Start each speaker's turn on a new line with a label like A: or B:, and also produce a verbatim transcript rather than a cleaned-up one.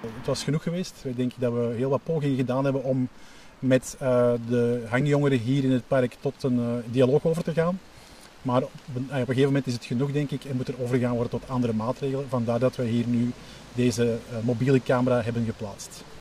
A: Het was genoeg geweest. Ik denk dat we heel wat pogingen gedaan hebben om met uh, de hangjongeren hier in het park tot een uh, dialoog over te gaan. Maar op een, op een gegeven moment is het genoeg, denk ik, en moet er overgegaan worden tot andere maatregelen. Vandaar dat we hier nu deze uh, mobiele camera hebben geplaatst.